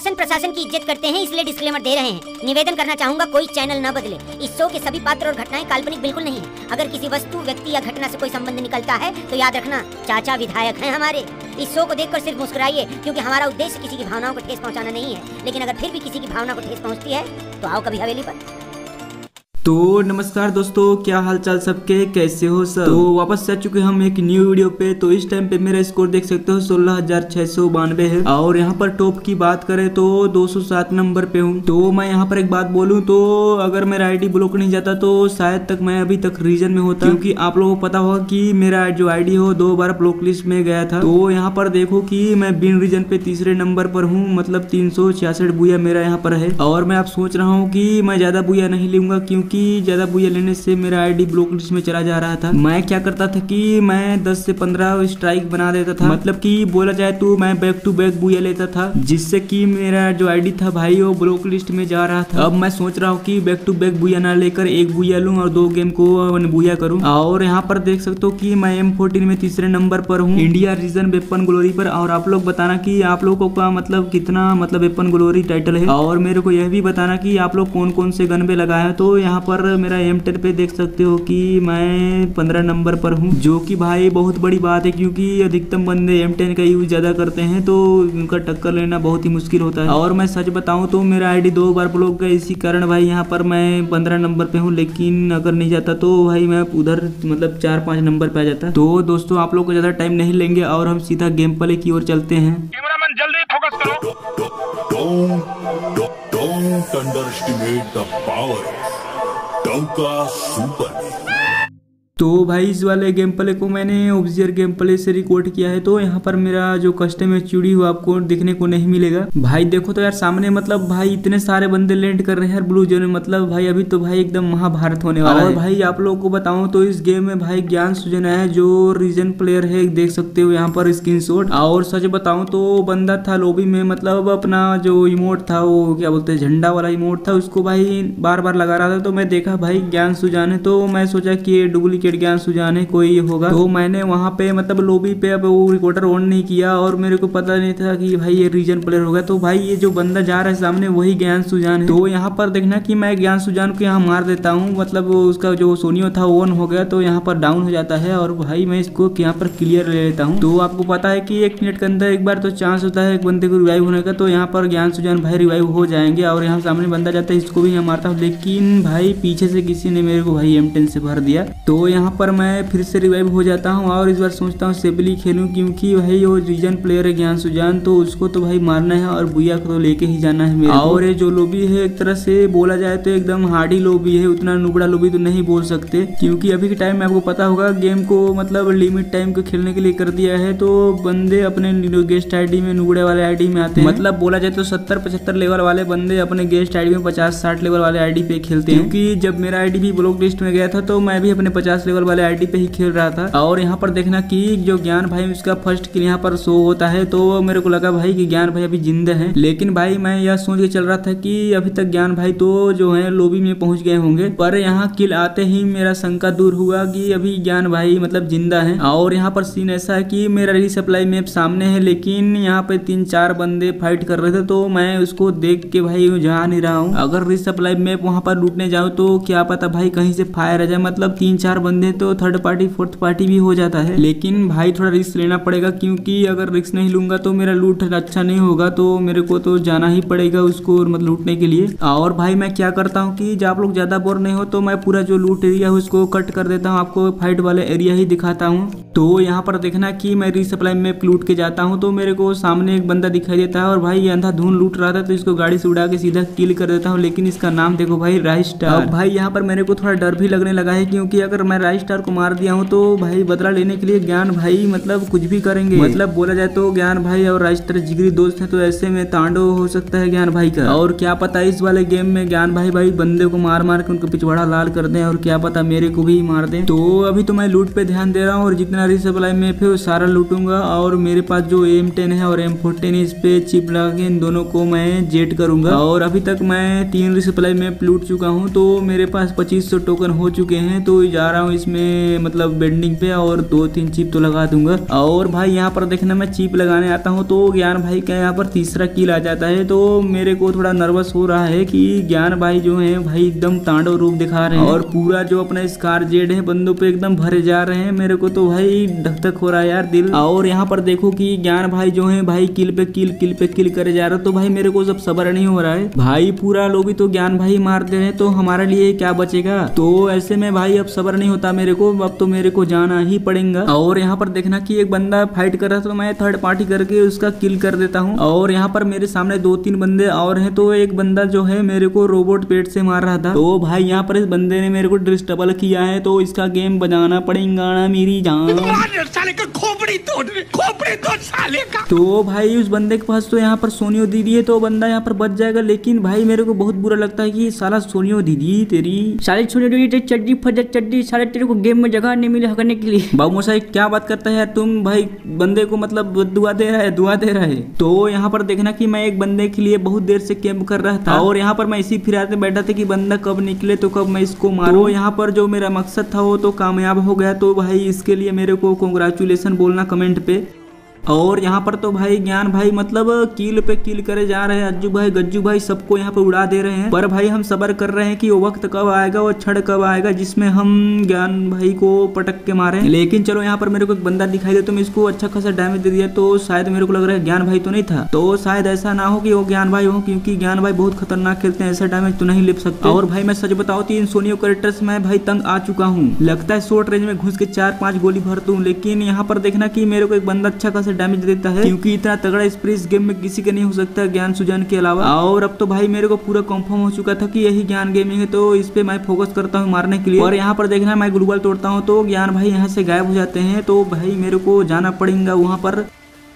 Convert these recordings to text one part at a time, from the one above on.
शासन प्रशासन की इज्जत करते हैं, इसलिए डिस्क्लेमर दे रहे हैं। निवेदन करना चाहूंगा कोई चैनल न बदले। इस शो के सभी पात्र और घटनाएं काल्पनिक बिल्कुल नहीं है। अगर किसी वस्तु, व्यक्ति या घटना से कोई संबंध निकलता है तो याद रखना चाचा विधायक हैं हमारे। इस शो को देखकर सिर्फ मुस्कुराइए, क्योंकि हमारा उद्देश्य किसी की भावनाओं को ठेस पहुंचाना नहीं है। लेकिन अगर फिर भी किसी की भावना को ठेस पहुंचती है तो आओ कभी हवेली पर। तो नमस्कार दोस्तों, क्या हाल चाल सबके, कैसे हो सब। तो वापस आ चुके हम एक न्यू वीडियो पे। तो इस टाइम पे मेरा स्कोर देख सकते हो 16,692 है और यहाँ पर टॉप की बात करें तो 207 नंबर पे हूँ। तो मैं यहाँ पर एक बात बोलूँ तो अगर मेरा आईडी ब्लॉक नहीं जाता तो शायद तक मैं अभी तक रीजन में होता, क्योंकि आप लोगों को पता होगा कि मेरा जो आईडी हो 2 बार ब्लॉक लिस्ट में गया था। तो यहाँ पर देखो कि मैं बिन रीजन पे तीसरे नंबर पर हूँ, मतलब 366 बुया मेरा यहाँ पर है। और मैं अब सोच रहा हूँ कि मैं ज्यादा बुया नहीं लूंगा, क्योंकि ज्यादा बुया लेने से मेरा आईडी ब्लॉक लिस्ट में चला जा रहा था। मैं क्या करता था कि मैं 10 से 15 स्ट्राइक बना देता था, मतलब कि बोला जाए तो मैं बैक टू बैक बुया लेता था, जिससे कि मेरा जो आईडी था भाई वो ब्लॉक लिस्ट में जा रहा था। अब मैं सोच रहा हूँ कि बैक टू बैक बुया ना लेकर एक बुया लूं और 2 गेम को बुया करूं। और यहाँ पर देख सकते हो कि मैं M14 में तीसरे नंबर पर हूँ इंडिया रीजन वेपन ग्लोरी पर। और आप लोग बताना कि आप लोगों का मतलब कितना मतलब वेपन ग्लोरी टाइटल है, और मेरे को यह भी बताना कि आप लोग कौन कौन से गन पे लगाए। तो यहाँ पर मेरा M10 पे देख सकते हो कि मैं 15 नंबर पर हूँ, जो कि भाई बहुत बड़ी बात है, क्योंकि अधिकतम बंदे M10 का यूज ज्यादा करते हैं तो उनका टक्कर लेना बहुत ही मुश्किल होता है। और मैं सच बताऊं तो मेरा आईडी 2 बार ब्लॉक गया, इसी कारण भाई यहाँ पर मैं 15 नंबर पे हूँ। लेकिन अगर नहीं जाता तो भाई मैं उधर मतलब 4-5 नंबर पे आ जाता। तो दोस्तों आप लोग को ज्यादा टाइम नहीं लेंगे और हम सीधा गेम प्ले की ओर चलते हैं। कैमरामैन जल्दी फोकस करो। Don't underestimate the power of Tonka Super. तो भाई इस वाले गेम प्ले को मैंने ऑब्जर्व गेम प्ले से रिकॉर्ड किया है। तो यहाँ पर मेरा जो कस्टम चूड़ी हो आपको देखने को नहीं मिलेगा। भाई देखो तो यार सामने मतलब भाई इतने सारे बंदे लैंड कर रहे हैं यार ब्लू जोन में, मतलब भाई अभी तो भाई एकदम महाभारत होने वाला है। और भाई आप लोगों को बताऊं तो इस गेम में भाई ज्ञान सुजना है जो रीजन प्लेयर है, देख सकते हो यहाँ पर स्क्रीनशॉट। और सच बताऊं तो बंदा था लॉबी में, मतलब अपना जो इमोट था वो क्या बोलते हैं झंडा वाला इमोट था, उसको भाई बार बार लगा रहा था। तो मैं देखा भाई ज्ञान सुजान है, तो मैं सोचा कि डुप्लीकेट ज्ञान सुजाने कोई होगा। तो मैंने वहां पे मतलब लॉबी पे अब वो रिकॉर्डर ऑन नहीं किया और मेरे को पता नहीं था कि भाई ये रीजन प्लेयर होगा। तो भाई ये जो बंदा जा रहा है सामने वही ज्ञान सुजान है। तो यहाँ पर देखना कि मैं ज्ञान सुजान को यहाँ मार देता हूँ, मतलब उसका जो सोनियो था ऑन हो गया तो यहाँ पर डाउन हो जाता है और भाई मैं इसको यहाँ पर क्लियर ले लेता हूँ। तो आपको पता है कि 1 मिनट के अंदर एक बार तो चांस होता है एक बंदे को रिवाइव होने का। तो यहाँ पर ज्ञान सुजान भाई रिवाइव हो जाएंगे और यहाँ सामने बंदा जाता है, इसको भी यहाँ मारता हूँ। लेकिन भाई पीछे से किसी ने मेरे को भाई M10 से भर दिया। तो यहाँ पर मैं फिर से रिवाइव हो जाता हूँ और इस बार सोचता हूँ सेबली खेलूं, क्योंकि भाई वो रीजन प्लेयर है ज्ञान सुजान, तो उसको तो भाई मारना है और बुया को तो लेके ही जाना है मेरे। और ये जो लॉबी है एक तरह से बोला जाए तो एकदम हार्डी लॉबी है, उतना नुबड़ा लॉबी तो नहीं बोल सकते, क्योंकि अभी के टाइम में आपको पता होगा गेम को मतलब लिमिट टाइम को खेलने के लिए कर दिया है। तो बंदे अपने गेस्ट आईडी में नुबड़े वाले आईडी में आते हैं, मतलब बोला जाए तो 70-75 लेवल वाले बंदे अपने गेस्ट आईडी में 50-60 लेवल वाले आईडी पे खेलते हैं। क्योंकि जब मेरा आईडी भी ब्लॉक लिस्ट में गया था तो मैं भी अपने 50 लेवल वाले आईडी पे ही खेल रहा था। और यहाँ पर देखना कि जो ज्ञान भाई उसका फर्स्ट किल यहाँ पर शो होता है, तो मेरे को लगा भाई कि ज्ञान भाई अभी जिंदा है। लेकिन भाई मैं यह सोच के चल रहा था कि अभी तक ज्ञान भाई तो जो है लॉबी में पहुंच गए होंगे, पर यहाँ किल आते ही मेरा शंका दूर हुआ कि अभी ज्ञान भाई मतलब जिंदा है। और यहाँ पर सीन ऐसा है कि मेरा रीसप्लाई मैप सामने है, लेकिन यहाँ पे 3-4 बंदे फाइट कर रहे थे, तो मैं उसको देख के भाई जा नहीं रहा हूँ। अगर रीसप्लाई मैप वहां पर लूटने जाऊँ तो क्या पता भाई कहीं से फायर आ जाए, मतलब 3-4 बंदे तो थर्ड पार्टी फोर्थ पार्टी भी हो जाता है। लेकिन भाई थोड़ा रिस्क लेना पड़ेगा, क्योंकि अगर रिस्क नहीं लूंगा तो मेरा लूट अच्छा नहीं होगा, तो मेरे को तो जाना ही पड़ेगा उसको मतलब लूटने के लिए। और भाई मैं क्या करता हूँ कि जब आप लोग ज्यादा बोर नहीं हो तो मैं पूरा जो लूट एरिया है उसको कट कर देता हूँ, आपको फाइट वाले एरिया ही दिखाता हूँ। तो यहाँ पर देखना कि मैं रीसप्लाई में लूट के जाता हूँ तो मेरे को सामने एक बंदा दिखाई देता है और भाई ये अंधाधुन लूट रहा था, तो इसको गाड़ी से उड़ा के सीधा किल कर देता हूँ। लेकिन इसका नाम देखो भाई राइस स्टार। भाई यहाँ पर मेरे को थोड़ा डर भी लगने लगा है, क्योंकि अगर मैं राइस स्टार को मार दिया हूँ तो भाई बदला लेने के लिए ज्ञान भाई मतलब कुछ भी करेंगे। मतलब बोला जाए तो ज्ञान भाई और राइस स्टार जिगरी दोस्त हैं, तो ऐसे में तांडव हो सकता है ज्ञान भाई का। और क्या पता इस वाले गेम में ज्ञान भाई बंदे को मार मार के उनको पिछवाड़ा लाल कर दें, और क्या पता मेरे को भी मार दें। तो अभी तो मैं लूट पे ध्यान दे रहा हूँ और जितना रीसप्लाई मैप है वो सारा लूटूंगा। और मेरे पास जो M10 है और M14 इस पे चिप लगा के इन दोनों को मैं जेट करूंगा। और अभी तक मैं 3 रीसप्लाई मैप लूट चुका हूँ, तो मेरे पास 2500 टोकन हो चुके हैं। तो जा रहा हूँ हूँ इसमें मतलब बेंडिंग पे और 2-3 चिप तो लगा दूंगा। और भाई यहाँ पर देखना मैं चिप लगाने आता हूँ तो ज्ञान भाई का यहाँ पर तीसरा किल आ जाता है। तो मेरे को थोड़ा नर्वस हो रहा है कि ज्ञान भाई जो है भाई एकदम तांडव रूप दिखा रहे हैं और पूरा जो अपना स्कार जेड है बंदों पे एकदम भरे जा रहे हैं। मेरे को तो भाई धक धक हो रहा है यार दिल। और यहाँ पर देखो कि ज्ञान भाई जो है भाई किल पे किल करे जा रहे हैं। तो भाई मेरे को सब सब्र नहीं हो रहा है भाई, पूरा लोग तो ज्ञान भाई मार दे रहे हैं तो हमारे लिए क्या बचेगा। तो ऐसे में भाई अब सब्र नहीं होता मेरे को, अब तो मेरे को जाना ही पड़ेगा। और यहाँ पर देखना कि एक बंदा फाइट कर रहा था तो मैं थर्ड पार्टी करके उसका किल कर देता हूँ। और यहाँ पर मेरे सामने 2-3 बंदे और हैं। तो एक बंदा जो है मेरे को रोबोट पेट से मार रहा था। तो भाई यहाँ पर इस बंदे ने मेरे को डिस्टर्बल किया है तो इसका गेम बजाना पड़ेगा ना मेरी जान। तो भाई उस बंदे के पास तो यहाँ पर सोनियो दीदी है तो बंदा यहाँ पर बच जाएगा। लेकिन भाई मेरे को बहुत बुरा लगता है कि साला सोनियो दीदी तेरी सारी सोनियो दीदी चड्डी फजर चड्डी सारे तेरे को गेम में जगह नहीं मिली हकने के लिए। बाबू मोसाई क्या बात करता है यार तुम, भाई बंदे को मतलब दुआ दे रहा है। तो यहाँ पर देखना कि मैं एक बंदे के लिए बहुत देर से कैंप कर रहा था और यहाँ पर मैं इसी फिरात में बैठा था कि बंदा कब निकले तो कब मैं इसको मारूं। तो यहाँ पर जो मेरा मकसद था वो तो कामयाब हो गया। तो भाई इसके लिए मेरे को कांग्रेचुलेशन बोलना कमेंट पे। और यहाँ पर तो भाई ज्ञान भाई मतलब किल पे किल करे जा रहे हैं। अज्जू भाई गज्जू भाई सबको यहाँ पे उड़ा दे रहे हैं। पर भाई हम सब्र कर रहे हैं कि वो वक्त कब आएगा, वो क्षण कब आएगा जिसमें हम ज्ञान भाई को पटक के मारे। लेकिन चलो यहाँ पर मेरे को एक बंदा दिखाई दे तो मैं इसको अच्छा खासा डैमेज दे दिया। तो शायद मेरे को लग रहा है ज्ञान भाई तो नहीं था। तो शायद ऐसा ना हो कि वो ज्ञान भाई हो, क्योंकि ज्ञान भाई बहुत खतरनाक खेलते हैं, ऐसा डैमेज तो नहीं ले सकते। और भाई मैं सच बताऊँ तो इन सोनियो कैरेक्टर्स में भाई तंग आ चुका हूँ। लगता है शॉर्ट रेंज में घुस के 4-5 गोली भर दूं। लेकिन यहाँ पर देखना कि मेरे को एक बंदा अच्छा खासा डैमेज देता है, क्योंकि इतना तगड़ा स्प्रे इस गेम में किसी के नहीं हो सकता ज्ञान सुजान के अलावा। और अब तो भाई मेरे को पूरा कंफर्म हो चुका था कि यही ज्ञान गेमिंग है तो इस पे मैं फोकस करता हूँ मारने के लिए। और यहाँ पर देखना मैं ग्लूबल तोड़ता हूँ तो ज्ञान भाई यहाँ से गायब हो जाते हैं। तो भाई मेरे को जाना पड़ेगा वहां पर।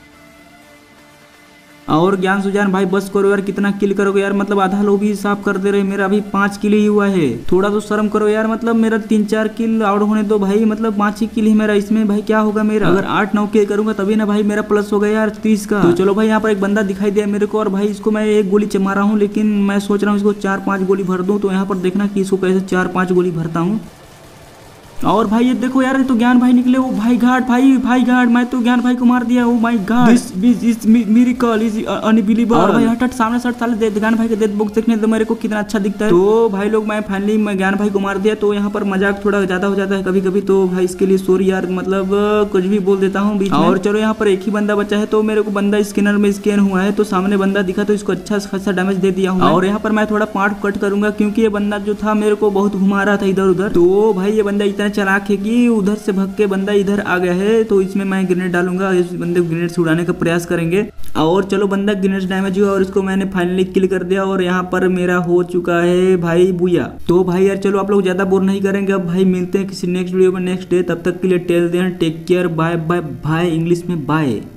और ज्ञान सुजान भाई बस करो यार, कितना किल करोगे यार, मतलब आधा लोग ही साफ कर दे रहे। मेरा अभी 5 किल ही हुआ है, थोड़ा तो शर्म करो यार। मतलब मेरा 3-4 किल आउट होने दो भाई, मतलब 5 ही किल है मेरा। इसमें भाई क्या होगा मेरा, अगर 8-9 किल करूंगा तभी ना भाई मेरा प्लस होगा यार 30 का। तो चलो भाई यहाँ पर एक बंदा दिखाई दिया मेरे को और भाई इसको मैं एक गोली चमा रहा हूँ। लेकिन मैं सोच रहा हूँ इसको 4-5 गोली भर दूं। तो यहाँ पर देखना कि इसको कैसे 4-5 गोली भरता हूँ। और भाई ये देखो यार, तो ज्ञान भाई निकले। वो भाई घाट भाई घाट, मैं तो ज्ञान भाई को मार दिया। Oh my God, this miracle is unbelievable. और भाई हट सामने सट साले ज्ञान भाई के डेथ बॉक्स देखने तो मेरे को कितना अच्छा दिखता है। तो भाई लोग मैं फाइनली मैं ज्ञान भाई को मार दिया। तो यहाँ पर मजाक थोड़ा ज्यादा हो जाता है कभी कभी, तो भाई इसके लिए सॉरी यार, मतलब कुछ भी बोल देता हूँ बीच में। और चलो यहाँ पर एक ही बंदा बचा है तो मेरे को बंदा स्कैनर में स्कैन हुआ है तो सामने बंदा दिखा तो इसको अच्छा खासा डैमेज दे दिया हूँ। और यहाँ पर मैं थोड़ा पार्ट कट करूंगा क्योंकि ये बंदा जो था मेरे को बहुत घुमा रहा था इधर उधर। तो भाई ये बंदा इतना चालाक है कि उधर से भग के बंदा इधर आ गया है। तो इसमें मैं ग्रेनेड डालूंगा, इस बंदे को ग्रेनेड से उड़ाने का प्रयास करेंगे। और चलो बंदा ग्रेनेड डैमेज हुआ और इसको मैंने फाइनली किल कर दिया। और यहाँ पर मेरा हो चुका है भाई बुया। तो भाई यार चलो आप लोग ज्यादा बोर नहीं करेंगे, अब भाई मिलते हैं किसी नेक्स्ट वीडियो में नेक्स्ट डे। तब तक के लिए टेल दें टेक केयर, बाय बाय भाई, इंग्लिश में बाय।